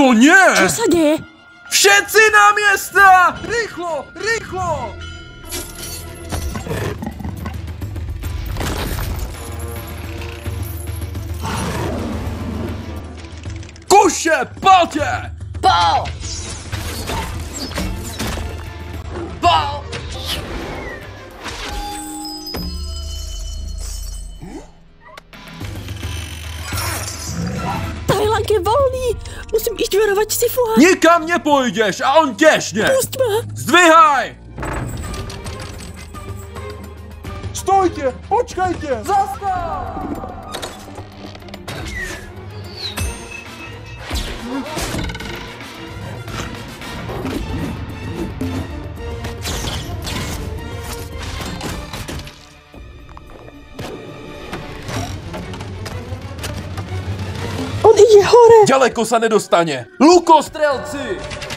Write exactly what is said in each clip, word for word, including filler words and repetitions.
To nie! Čo sa deje? Všetci na miesta! Rýchlo, rýchlo! Kuše, palte! Pál! Pál! Tajlang je volný! Musím ísť verovať Sifuha! Nikam nepôjdeš a on tiež nie! Pusť ma! Zdvihaj! Stojte! Počkajte! Zastav! On ide hore! Ďaleko sa nedostane! Lukostrelci!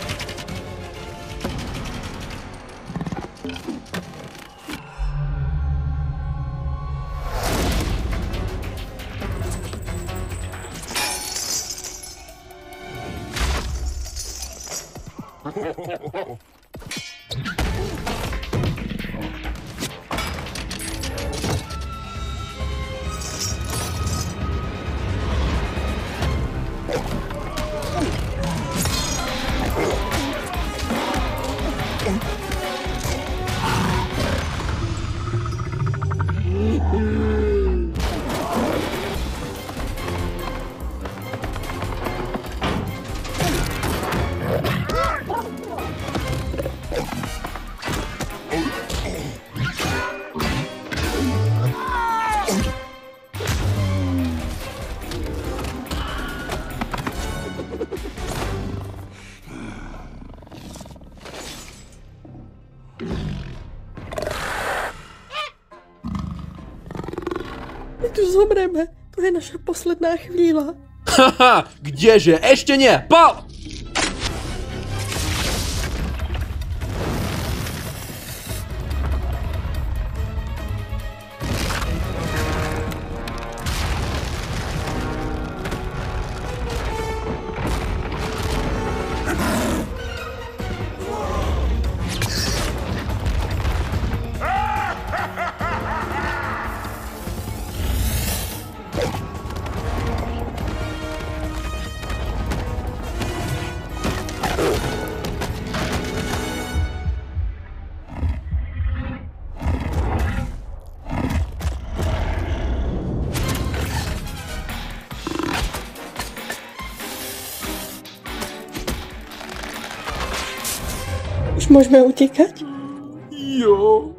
My tu zomreme. To je naša posledná chvíľa. Haha, kdeže? Ešte nie! Pal! Už môžeme utekať? Jo.